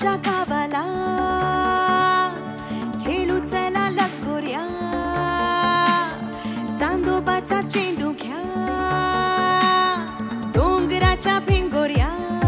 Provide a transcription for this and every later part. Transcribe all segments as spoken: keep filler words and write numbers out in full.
आभाळाच्या गावाला खेळू चला लगोऱ्या, चांदोबाचा चेंडू घ्या, डोंगराच्या भिंगोऱ्या,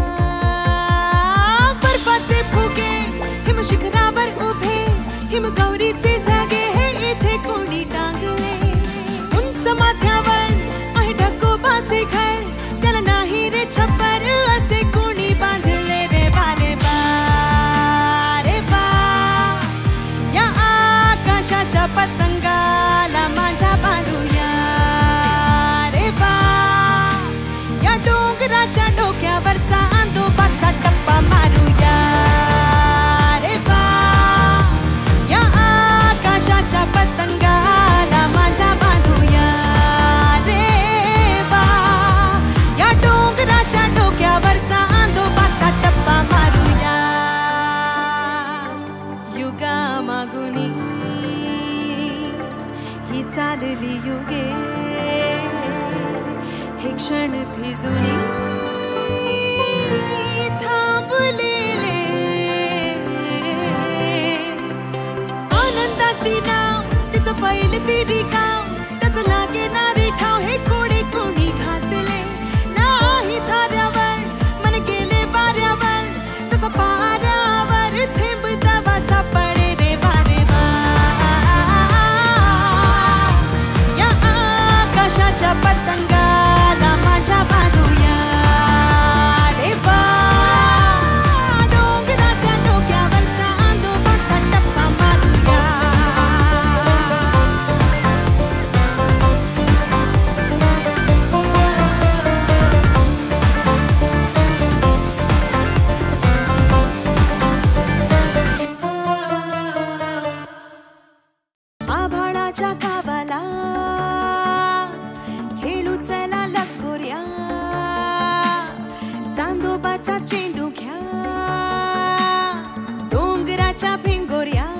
बर्फाचे फुगे हिमशिखरावर उभे, हिमगौरीचे जागे हे इथे कोणी टांगले, उंच माथ्यावर आहे ढकोबाचे घर, त्याला नाही रे छप्पर असे कोणी बांधले रे बारे बा रे बा, या आकाशाच्या पतंगाला माझ्या बांधूया रे बा, या डोंगराच्या डोक्यावरचा आंदोबाचा टप्पा मारूया रे बा, या आकाशाच्या पतंगाला माझ्या बांधूया रे बा, या डोंगराच्या डोक्यावरचा आंदोबाचा टप्पा मारूया. युगा मागुनी ही चालली युगे, हे क्षण ती जुनी थांबलेले, आनंदाची नाव तिचं पहिलं तिरी गाव, त्याचं लागणारे ठाव हे कोणी कोणी घातले, नाही थाऱ्यावर मन गेले वाऱ्यावर, जसं पाऱ्यावर थेंब दवाचा पडे रे वारे वा, या आकाशाच्या पतंगाला माझ्या बांधूया रे वा, डोंगराच्या डोक्यावरचा आंदोबाचा टप्पा मारूया. आभाळाच्या गावाला खेळू चला लगोऱ्या, चांदोबाचा चेंडू घ्या, डोंगराच्या भिंगोऱ्या,